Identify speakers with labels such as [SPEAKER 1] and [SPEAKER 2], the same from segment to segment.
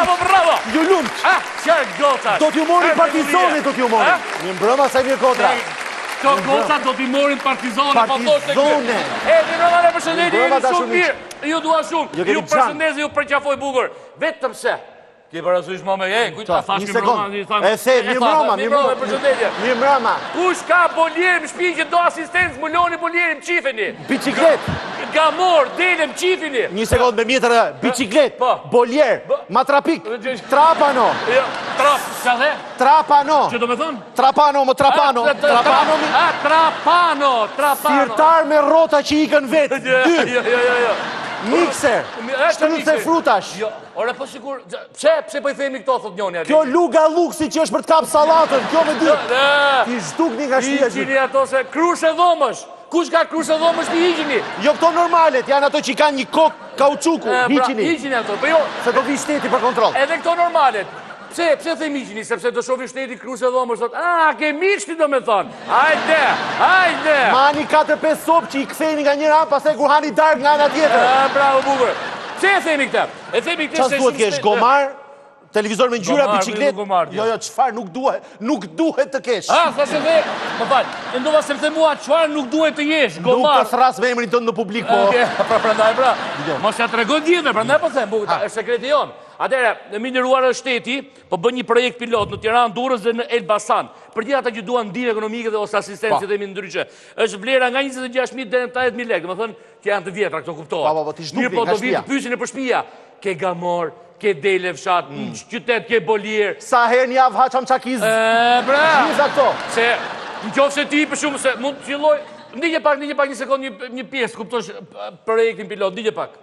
[SPEAKER 1] bravo.
[SPEAKER 2] Ju lumt.
[SPEAKER 1] Qarë gocat.
[SPEAKER 2] Do t'ju morin partizoni, do t'ju morin. Një mbrëma sa një kodra.
[SPEAKER 1] Këto gocat do t'i morin partizone.
[SPEAKER 2] Partizone.
[SPEAKER 1] Mi mbrëma në përshëndetje, jeni shumë mirë. Ju dua shumë.
[SPEAKER 2] Jo, kemi
[SPEAKER 1] Ju përshëndetje, ju përqafoj bukur. Vetëm se. Ki parasysh më me, kujta, thash mi mbrëma.
[SPEAKER 2] E se, mi mbrëma,
[SPEAKER 1] përshëndetje.
[SPEAKER 2] Mi mbrëma.
[SPEAKER 1] Kush ka boljerë më shpinë që do asistencë, më loni boljerë më qifeni.
[SPEAKER 2] Biciklet.
[SPEAKER 1] Gamor, dele më qifeni.
[SPEAKER 2] Një sekund me mjetër, biciklet, boljer, matrapik, trapano.
[SPEAKER 1] Qa dhe?
[SPEAKER 2] Trapano.
[SPEAKER 1] Që do me thonë?
[SPEAKER 2] Trapano, më trapano.
[SPEAKER 1] Trapano.
[SPEAKER 2] Firtar me rota që ikën vetë.
[SPEAKER 1] Jo.
[SPEAKER 2] Mikser, shtrydhe frutash.
[SPEAKER 1] Ore, po sigur, pse po i themi këto, thot njoni?
[SPEAKER 2] Kjo luga luksi që është për të kapë salatën, kjo me dy. Ti zhdukni nga shtia gjithë.
[SPEAKER 1] Iqini ato se krushe dhomësh. Kush ka krushe dhomësh mi iqini?
[SPEAKER 2] Jo, këto normalet, janë ato që i kanë një kokë kauçuku, iqini.
[SPEAKER 1] Iqini ato, po jo.
[SPEAKER 2] Se do vi shteti për kontrol.
[SPEAKER 1] Edhe këto normalet. Pse themi iqini? Sepse do shofi shteti krushe dhomësh, thot, ke miqti do me thonë. Hajde.
[SPEAKER 2] Mani 4-5 sopë që i kthejni nga njëra, pastaj kur hani dark nga ana tjetër.
[SPEAKER 1] Bravo, bukur. Pse e themi këtë? E themi këtë se
[SPEAKER 2] duhet kesh gomar, televizor me ngjyra, biciklet. Jo, çfarë nuk duhet të kesh.
[SPEAKER 1] Thashë dhe, më fal. Mendova se më the mua çfarë nuk duhet të jesh, gomar.
[SPEAKER 2] Nuk të thras me emrin tënd në publik, po.
[SPEAKER 1] Prandaj. Mos ja tregon tjetër, prandaj po them, është sekreti jon. Atëherë, minderuar është shteti, po bën një projekt pilot në Tiranë, Durrës dhe në Elbasan. Për gjithë ata që duan ndihmë ekonomike dhe ose asistencë dhe ndryshe. Është vlera nga 26.000 deri në 80.000 lekë, domethënë që janë të vjetra, këto kuptohet. Mirë, po do vinë pyesin nëpër shtëpia. Ke gamor, ke dele fshat, në qytet ke boljer.
[SPEAKER 2] Sa herë një javë haçam çakiz. Gjithë ato.
[SPEAKER 1] Se nëse ti për shumë se mund të filloj, ndiqje pak një sekond një pjesë, kuptosh projektin pilot, ndiqje pak.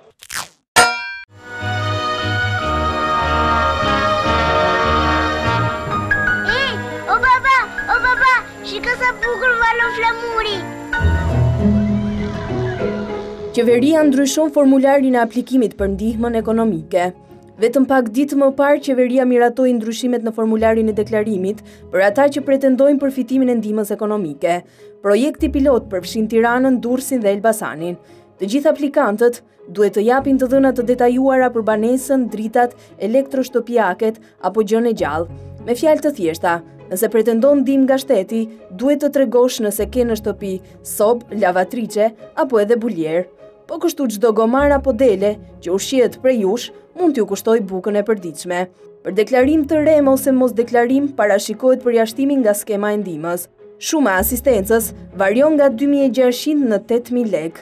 [SPEAKER 3] Shiko sa bukur valon flamuri.
[SPEAKER 4] Qeveria ndryshon formularin e aplikimit për ndihmën ekonomike. Vetëm pak ditë më parë, qeveria miratoi ndryshimet në formularin e deklarimit për ata që pretendojnë për fitimin e ndihmës ekonomike. Projekti pilot përfshin Tiranën, Durrësin dhe Elbasanin. Të gjithë aplikantët duhet të japin të dhëna të detajuara për banesën, dritat, elektroshtëpiaket apo gjën e gjallë. Me fjalë të thjeshta, nëse pretendon ndihmë nga shteti, duhet të tregosh nëse ke në shtëpi sobë, lavatriçe apo edhe buljer. Po kështu çdo gomar apo dele që ushqiet prej jush mund t'ju kushtoj bukën e përditshme. Për deklarim të rem ose mos deklarim parashikohet përjashtimi nga skema e ndihmës. Shuma e asistencës varion nga 2.600 në 8.000 lekë.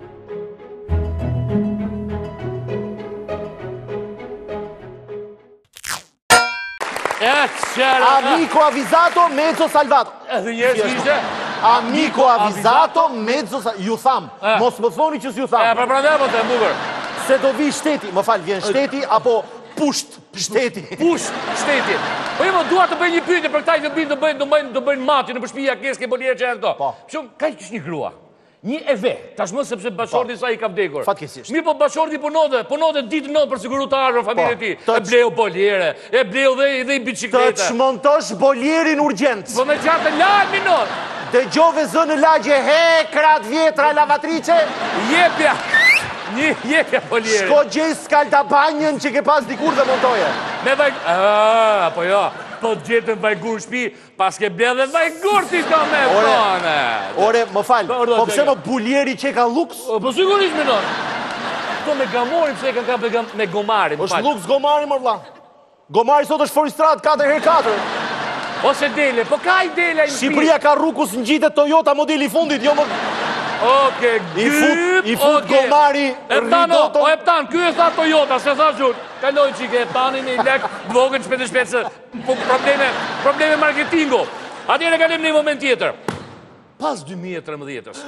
[SPEAKER 2] Amico avvisato, mezzo salvato.
[SPEAKER 1] Edhe njerëz ishte.
[SPEAKER 2] Amico avvisato, mezzo salvato. Ju tham, mos më thoni që s'ju tham.
[SPEAKER 1] Prandaj po të bukur.
[SPEAKER 2] Se do vi shteti, më fal, vjen shteti apo pusht shteti.
[SPEAKER 1] Pusht shteti. Po jo, dua të bëj një pyetje për këta që do bëjnë mati në shtëpi, keske bolierë që janë këto. Shumë kaq është një grua. Një e ve, tashmë sepse bashorti sa i ka vdekur.
[SPEAKER 2] Fatkesisht.
[SPEAKER 1] Mirë, po bashorti punonte ditë not për siguritarë në familjen e tij. E bleu bolierë, e bleu dhe i bicikleta.
[SPEAKER 2] Të çmontosh bolierin urgjent.
[SPEAKER 1] Po me çfarë lart minut?
[SPEAKER 2] Dëgjove zënë lagje krat vjetra lavatriçe?
[SPEAKER 1] Jepja. Një jepja bolierë.
[SPEAKER 2] Shko gjej skaldabanjën që ke pas dikur dhe montoje.
[SPEAKER 1] Me vaj... po jo. Po gjetën vajgur shpi, pas ke ble dhe vajgur ti ka me fone.
[SPEAKER 2] Ore, më falë, po pse më buljeri që ka luks?
[SPEAKER 1] Po sigurisht me non. Këto me gamorin, pse e kanë ka me gomarin.
[SPEAKER 2] është luks gomari, më vla. Gomari sot është foristrat 4x4.
[SPEAKER 1] Ose dele, po ka i dele i
[SPEAKER 2] Shqipëria ka rrukus në gjitet Toyota modeli fundit, jo më...
[SPEAKER 1] Oke,
[SPEAKER 2] I fut gomari
[SPEAKER 1] Eptano, Eptan, ky e tha Toyota, se tha gjurë. Kaloj qike Eptanin i lek, dvogën shpete, probleme marketingo. Atjere kalim një moment tjetër. Pas 2013-ës.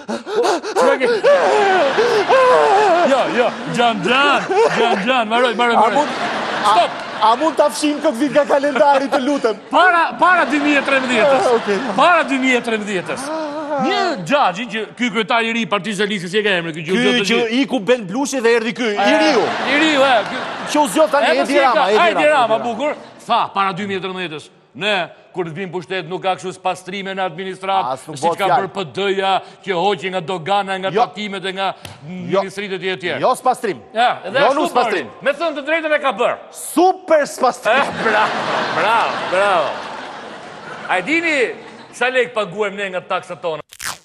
[SPEAKER 1] Jo, Gjan, maroj. Stop!
[SPEAKER 2] A mund të afshim këtë vit nga kalendari të lutem?
[SPEAKER 1] Para 2013-ës. Para 2013-ës. Një gjagji që ky kryetar i ri Partisë Socialiste si e ka emrin ky
[SPEAKER 2] Ky që iku Ben Blushi dhe erdhi ky, i riu.
[SPEAKER 1] I riu,
[SPEAKER 2] Që u zgjot tani Edi Rama.
[SPEAKER 1] Edi Rama bukur. Tha para 2013-ës. Ne, kur të vinë pushtet nuk ka kështu pastrime në administratë,
[SPEAKER 2] nuk
[SPEAKER 1] si që ka
[SPEAKER 2] bëhet
[SPEAKER 1] bërë PD-ja, që hoqë nga dogana, nga tatimet e nga ministritë e tjerë.
[SPEAKER 2] Jo spastrim.
[SPEAKER 1] Jo nuk spastrim. Me thënë të drejtën e ka bërë.
[SPEAKER 2] Super spastrim.
[SPEAKER 1] Bravo. A e dini sa lek paguem ne nga taksat tona?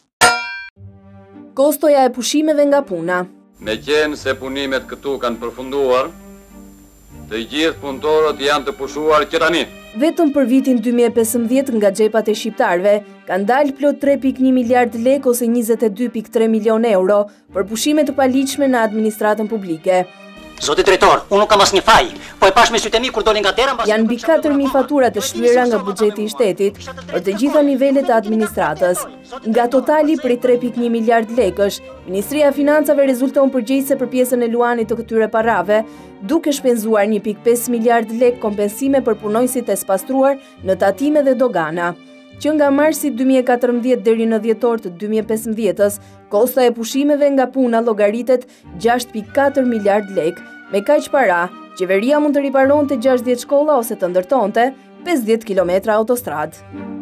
[SPEAKER 4] Kostoja e pushimeve nga puna.
[SPEAKER 5] Me qenë se punimet këtu kanë përfunduar, të gjithë punëtorët janë të pushuar që tani.
[SPEAKER 4] Vetëm për vitin 2015 nga xhepat e shqiptarëve kanë dalë plot 3.1 miliard lek ose 22.3 milion euro për pushime të paligjshme në administratën publike.
[SPEAKER 6] Zoti drejtor, unë nuk kam asnjë faj, po e pash me sytë e mi kur doli nga dera mbas.
[SPEAKER 4] Janë mbi 4.000 fatura të shlyera nga buxheti i shtetit për të gjitha nivelet e administratës. Nga totali prej 3.1 miliard lekësh, Ministria e Financave rezulton përgjegjëse për pjesën e luanit të këtyre parave, duke shpenzuar 1.5 miliard lek kompensime për punojësit e spastruar në tatime dhe dogana. Që nga marsi 2014 deri në dhjetor të 2015-ës, kosta e pushimeve nga puna llogaritet 6.4 miliard lek. Me kaq para, qeveria mund të riparonte 60 shkolla ose të ndërtonte 50 kilometra autostradë.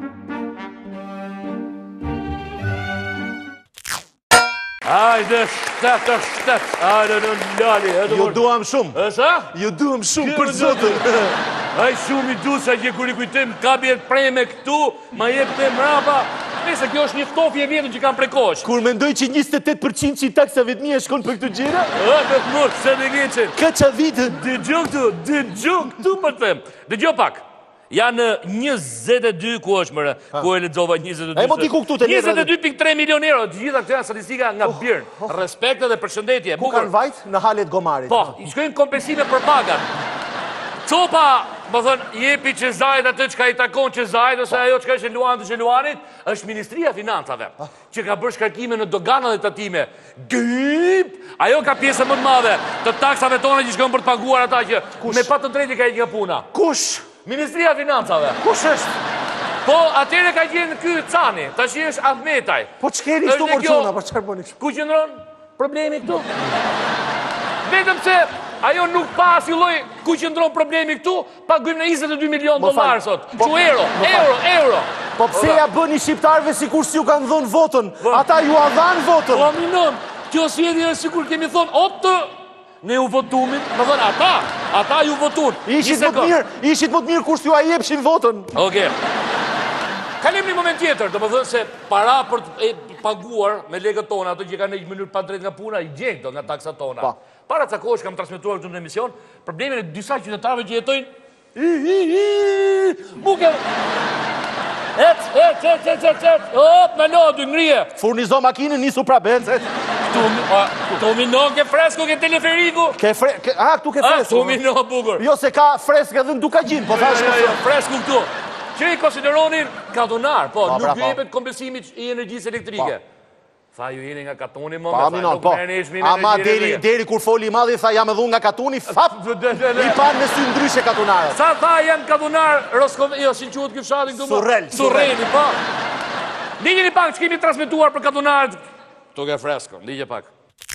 [SPEAKER 1] Hajde, shtet. Hajde në lali.
[SPEAKER 2] Ju duam shumë.
[SPEAKER 1] E sa?
[SPEAKER 2] Ju duam shumë për zotën.
[SPEAKER 1] Aj shumë i du sa që kur i kujtim ka bjet preme këtu, ma jep të mrapa. Nëse kjo është një ftofje vjetën që kam prekosh.
[SPEAKER 2] Kur mendoj që 28% që i taksave të mia shkon për këtë gjëra?
[SPEAKER 1] Të mos, se në gjeqen.
[SPEAKER 2] Kaça vite?
[SPEAKER 1] Dëgjoj këtu më them. Dëgjoj pak. Janë 22 ku është mëre, ku e lexova 22.
[SPEAKER 2] E mo ti ku këtu te
[SPEAKER 1] 22.3 milion euro, të gjitha këto janë statistika nga Birn. Respekt dhe përshëndetje.
[SPEAKER 2] Ku kanë vajt? Në halet Gomarit.
[SPEAKER 1] Po, i shkojnë kompensime për pagat. Copa, më thënë, jepi Qezajt atë që ka i takon Qezajt, ose ajo që ka ishe luanit të Luanit, është Ministria e Financave, që ka bërë shkarkime në dogana dhe tatime. Gëp! Ajo ka pjesë më të madhe të taksave tona që shkojnë për të paguar ata që me pa të drejti ka i nga puna.
[SPEAKER 2] Kush?
[SPEAKER 1] Ministria e Financave.
[SPEAKER 2] Kush është?
[SPEAKER 1] Po, atyre ka gjenë ky Cani, ta që është Ahmetaj.
[SPEAKER 2] Po ç'keni këtu morçona, për çfarë bëni kështu?
[SPEAKER 1] Ku qëndron problemi këtu? Vetëm se ajo nuk pa asnjë lloj ku qëndron problemi këtu, paguajmë në 22 milion dollar sot. Euro.
[SPEAKER 2] Po pse ja bëni shqiptarëve sikur si ju kanë dhënë votën? Ata ju a dhanë votën.
[SPEAKER 1] Po minon, kjo sjellje është sikur kemi thonë, "Otë, ne u votumit." Do thonë ata ju votun.
[SPEAKER 2] Ishit më të mirë kur s'ju a jepshin votën.
[SPEAKER 1] Okej. Kalim një moment tjetër, do më thënë se para për të paguar me legët tona, ato që kanë në një mënyrë pa drejt nga puna, i gjengë do nga taksat tona. Para ca kohësh kam transmetuar këtu në emision, problemin e disa qytetarëve që jetojnë buke. Me lodë, ngrije.
[SPEAKER 2] Furnizo makinën, nisu pra bencet.
[SPEAKER 1] Këtu minon ke fresko, ke teleferiku.
[SPEAKER 2] Këtu ke fresko.
[SPEAKER 1] Këtu minon bukur.
[SPEAKER 2] Jo, se ka freska dhe në Dukaqin, po thash
[SPEAKER 1] fresku këtu. Që i konsideronin katunar, po, nuk jepet kompensimi i energjisë elektrike. Tha ju jeni nga katuni më,
[SPEAKER 2] ama deri kur foli i madhi, tha jam edhe unë nga katuni, fap, i panë me sy ndryshe katunarët.
[SPEAKER 1] Sa tha janë katunar, jo, si në quhet kjo fshatin këtu më? Surreni, po. Ndigjeni pak që kemi transmituar për katunarët. Tuk e fresko, ndigje pak.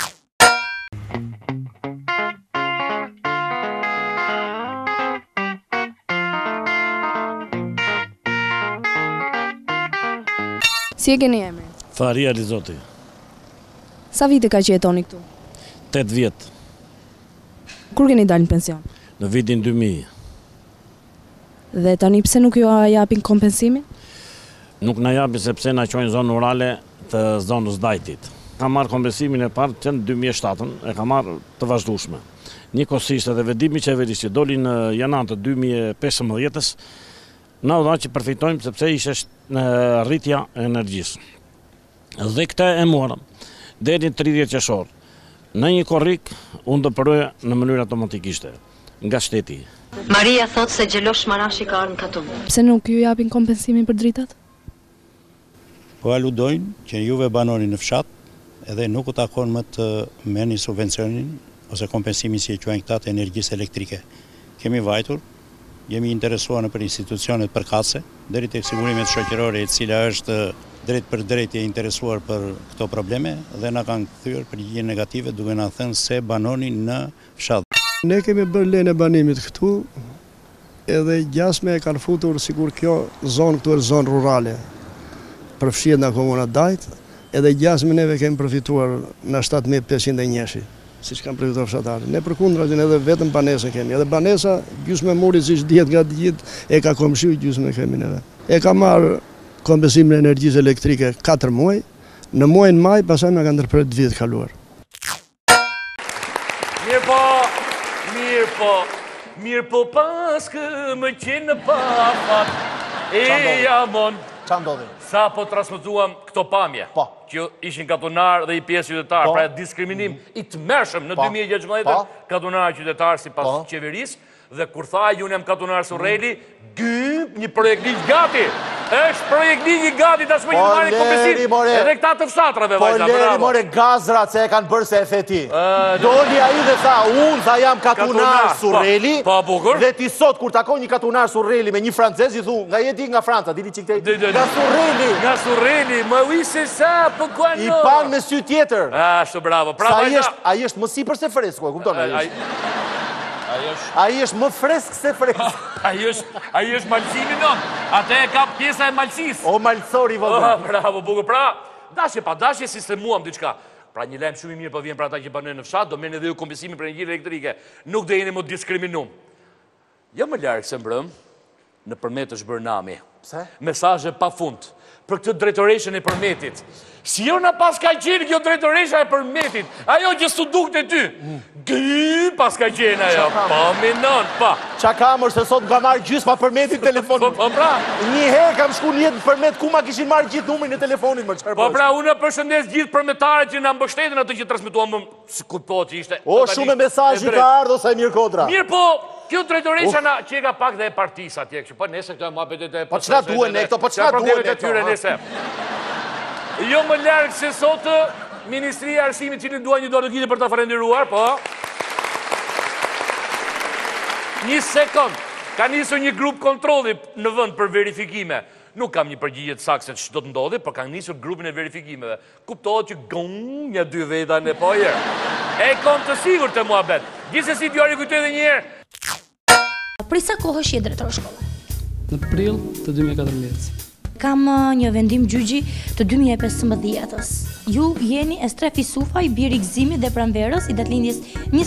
[SPEAKER 4] Si e keni emrin?
[SPEAKER 7] Faria Rizoti.
[SPEAKER 4] Sa vite ka që jetoni këtu?
[SPEAKER 7] 8 vjetë.
[SPEAKER 4] Kur keni dalë në pension?
[SPEAKER 7] Në vitin 2000.
[SPEAKER 4] Dhe tani pse nuk ju japin kompensimin?
[SPEAKER 7] Nuk na japin sepse na qojnë zonë rurale të zonës Dajtit. Ka marrë kompensimin e parë që në 2007, e ka marrë të vazhdueshme. Njëkohësisht edhe vendimi qeverisë që doli në janar të 2015-s, na u dha që përfitojmë sepse ishte rritja e energjisë. Dhe këtë e morëm deri në 30 qershor. Në një korrik unë do përroja në mënyrë automatikishte nga shteti.
[SPEAKER 8] Maria thot se Gjelosh Marashi ka ardhur në Katun.
[SPEAKER 4] Pse nuk ju japin kompensimin për dritat?
[SPEAKER 9] Po aludojnë që juve banoni në fshat edhe nuk u takon më të merrni subvencionin ose kompensimin si e quajnë këta të energjisë elektrike. Kemi vajtur, jemi interesuar në për institucionet përkatëse, deri tek sigurimet shoqërore e cila është drejt për drejt e interesuar për këto probleme dhe na kanë kthyer përgjigje negative duke na thënë se banoni në fshat.
[SPEAKER 10] Ne kemi bërë lenë e banimit këtu edhe gjasme e kanë futur sikur kjo zonë këtu është zonë rurale, përfshihet nga komuna Dajt, edhe gjasme neve kemi përfituar në 7.500 njeshi, si që kanë përfituar fshatarë. Ne përkundrazi edhe vetëm banesën kemi, edhe banesa gjysmë muri si që dihet nga gjithë e ka komshiu gjysmë kemi neve. E ka marrë kompesimin e energjisë elektrike 4 muaj, në muajin maj pasaj me ka ndërprer 2 vjet kaluar.
[SPEAKER 1] Mirë po pas kë më qenë pa fat. Jamon.
[SPEAKER 2] Qa ndodhi?
[SPEAKER 1] Sa po transmituam këto pamje, që ishin katunar dhe i pjesë qytetar, pra diskriminim i të mërshëm në 2016, katunar qytetar si pas qeverisë, dhe kur tha, unë jam katunar Surreli, një projekt ligj gati. është projekt ligj gati, ta shmë një marrin kompesim. Edhe këta të fshatrave, vajza, bravo.
[SPEAKER 2] Po leri, more, gazrat se e kanë bërë se e feti. Doli a i dhe tha, unë tha jam katunar Surreli, dhe ti sot, kur takoj një katunar Surreli me një francez, i thu, nga jeti nga Franca, dili që këtej, nga Surreli.
[SPEAKER 1] Nga Surreli, më ujse sa, për kuano.
[SPEAKER 2] I pan me sy tjetër.
[SPEAKER 1] Ashtu, bravo.
[SPEAKER 2] A i është më si për se fresko, e kupton? A i është më fresk se fresk.
[SPEAKER 1] A i është malësimi non. Ate e ka pjesa e malësis.
[SPEAKER 2] O malësori, vëllë.
[SPEAKER 1] Bravo, bukur. Pra, dashje sistemuam diçka. Pra një lajm shumë i mirë po vjen për ata që banojnë në fshat, do merrni edhe ju kompesimin për energjinë elektrike. Nuk do jeni më diskriminum. Jo më larg se mbrëm, nëpërmet është bërë nami.
[SPEAKER 2] Pse?
[SPEAKER 1] Mesazhe pafund për këtë drejtoreshën e përmetit. Si jo na pas ka qenë kjo drejtoresha e përmetit, ajo që s'u dukte ty. Gë, pas ka qenë ajo. Pa minon, pa.
[SPEAKER 2] Qa kam është se sot nga marrë gjysma përmetit telefonit.
[SPEAKER 1] Po pra.
[SPEAKER 2] Një herë kam shku një jetë përmet ku ma kishin marrë gjithë numrin e telefonit më qërë.
[SPEAKER 1] Po pra, unë përshëndes gjithë përmetarët që nga mbështetin atë që transmituam më si kuptohet që ishte.
[SPEAKER 2] O, shumë mesazhi ka ardhur sa Emir Kodra.
[SPEAKER 1] Mirë po, kjo drejtoresha na që ka pak dhe e partisë atje, po nese këto e muhabetet e...
[SPEAKER 2] Po çfarë duhen ne këto, po çfarë duhen ne këto?
[SPEAKER 1] Jo më largë se sotë, Ministria e Arsimit që në duha një dorë të për të falenderuar, po. Një sekund, ka njësur një grup kontroli në vënd për verifikime. Nuk kam një përgjigje të saktë se që do të ndodhi, por kanë njësur grupin e verifikimeve. Kuptohet që gong, një 2 veta në po herë. E kom të sigur të muhabet. Gjithsesi t'ju rikujtoj edhe një herë.
[SPEAKER 11] Prej sa kohë është je drejtor shkolle?
[SPEAKER 12] Në prill të 2014.
[SPEAKER 11] Kam një vendim gjyqi të 2015-ës. Ju jeni Estrefi Sufaj, biri i Gëzimit dhe pranverës i datëlindjes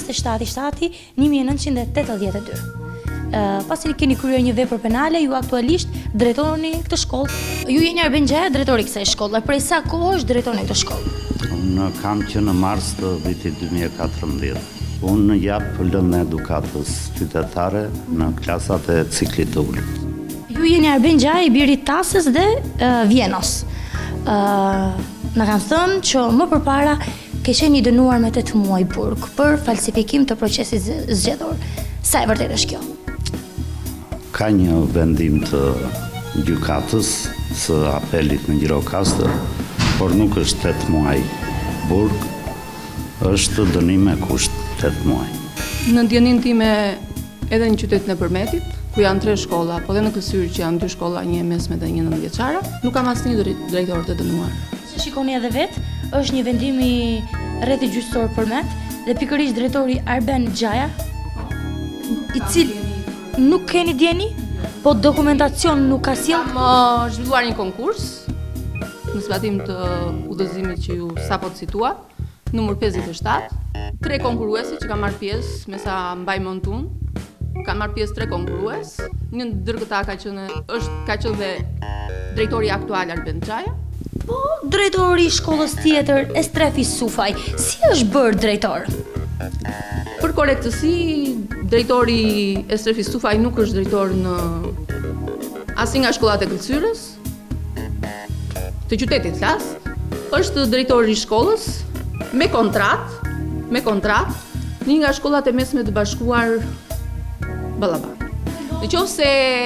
[SPEAKER 11] 27/7/1982. Pasi keni kryer një vepër penale, ju aktualisht drejtoroni këtë shkollë. Ju jeni Arben Gjaja, drejtori i kësaj shkolle. Prej sa kohë është drejtori këtë shkollë?
[SPEAKER 13] Unë kam që në mars të vitit 2014. Unë jap lëndën e edukatës qytetare në klasat e ciklit të ulët.
[SPEAKER 11] Ju jeni Arben Gjaj, biri Tasës dhe Vienos. Në kanë thënë që më përpara ke qenë i dënuar me 8 muaj burg për falsifikim të procesit zgjedhor. Sa e vërtet është kjo?
[SPEAKER 13] Ka një vendim të gjykatës së apelit në Gjirokastër, por nuk është 8 muaj burg, është dënim me kusht 8 muaj.
[SPEAKER 12] Në ndjenin time edhe në qytetin e Përmetit, ku janë 3 shkolla, po dhe në Kësyrë që janë 2 shkolla, një e mesme dhe një 9-vjeçare, nuk kam asnjë drejtor të dënuar.
[SPEAKER 11] Si shikoni edhe vetë, është një vendim i rrethit gjyqësor Përmet dhe pikërisht drejtori Arben Gjaja, i cili nuk keni djeni, po dokumentacion nuk ka sjell.
[SPEAKER 12] Kam zhvilluar një konkurs në zbatim të udhëzimit që ju sapo citua, numër 57, 3 konkurruesi që kanë marrë pjesë, me sa mbaj mend unë. Kanë marrë pjesë 3 konkurrues, një ndër këta ka qenë dhe drejtori aktual Arben Gjaja.
[SPEAKER 11] Po, drejtori i shkollës tjetër, Estrefi Sufaj, si është bërë drejtor?
[SPEAKER 12] Për korrektësi, drejtori Estrefi Sufaj nuk është drejtor në asnjë nga shkollat e Këlqyrës, të qytetit flas, është drejtori i shkollës me kontratë, një nga shkollat e mesme të bashkuar Ballaba. Në qoftë se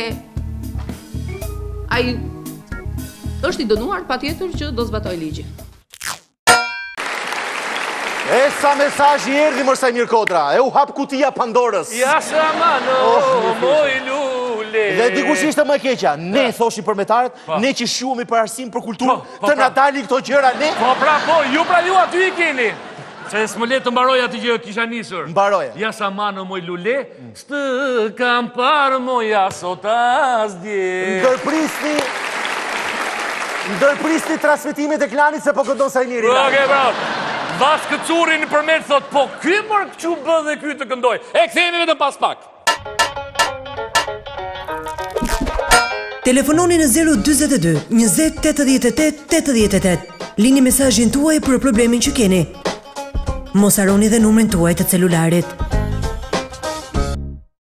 [SPEAKER 12] ai është i dënuar, patjetër që do zbatoj ligjin.
[SPEAKER 2] E sa mesazhi erdhi mërsa Emir Kodra, e u hap kutia Pandorës.
[SPEAKER 1] Ja sa mano, moj lule.
[SPEAKER 2] Dhe dikush ishte më keqja, ne thoshi përmetarët, ne që shuhemi për arsim, për kulturë, të na dalin këto gjëra ne.
[SPEAKER 1] Po pra po, ju aty i keni. Se s'më le të mbaroj atë që kisha nisur.
[SPEAKER 2] Mbaroja.
[SPEAKER 1] Ja sa manë moj lule, stë kam parë moja sot asdje.
[SPEAKER 2] Ndërprisni transmitimet e Klanit se po këndon Sajniri.
[SPEAKER 1] Okej, bravo. Vas Këcurin në përmet thot, po ky mërë këqu bë dhe ky të këndoj. E këthejemi vetëm pas pak.
[SPEAKER 14] Telefononi në 022 20 88 88. Lini mesazhin tuaj për problemin që keni. Mos harroni dhe numrin tuaj të celularit.